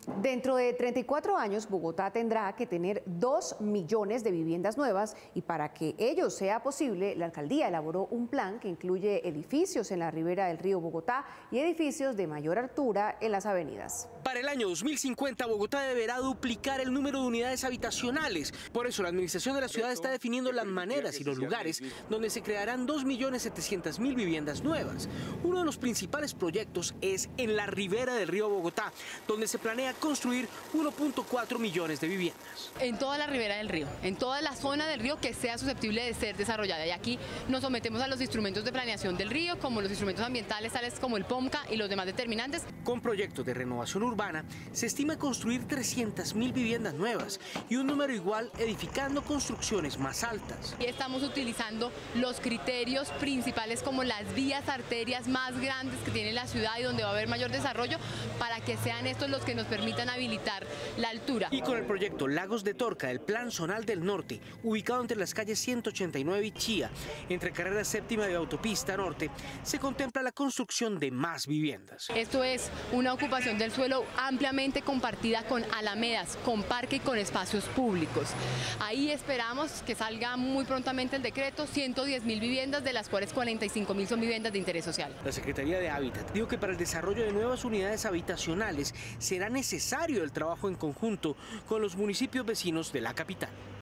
Dentro de 34 años, Bogotá tendrá que tener 2 millones de viviendas nuevas y para que ello sea posible, la alcaldía elaboró un plan que incluye edificios en la ribera del río Bogotá y edificios de mayor altura en las avenidas. Para el año 2050, Bogotá deberá duplicar el número de unidades habitacionales. Por eso, la administración de la ciudad está definiendo las maneras y los lugares donde se crearán 2.700.000 viviendas nuevas. Uno de los principales proyectos es en la ribera del río Bogotá, donde se planea construir 1.4 millones de viviendas. En toda la ribera del río, en toda la zona del río que sea susceptible de ser desarrollada. Y aquí nos sometemos a los instrumentos de planeación del río, como los instrumentos ambientales tales como el POMCA y los demás determinantes. Con proyectos de renovación urbana, se estima construir 300.000 viviendas nuevas y un número igual edificando construcciones más altas. Y estamos utilizando los criterios principales como las vías arterias más grandes que tiene la ciudad y donde va a haber mayor desarrollo para que sean estos los que nos permitan habilitar la altura. Y con el proyecto Lagos de Torca del Plan Zonal del Norte, ubicado entre las calles 189 y Chía, entre carrera séptima y autopista norte, se contempla la construcción de más viviendas. Esto es una ocupación del suelo ampliamente compartida con alamedas, con parque y con espacios públicos. Ahí esperamos que salga muy prontamente el decreto, 110.000 viviendas, de las cuales 45.000 son viviendas de interés social. La Secretaría de Hábitat dijo que para el desarrollo de nuevas unidades habitacionales será necesario el trabajo en conjunto con los municipios vecinos de la capital.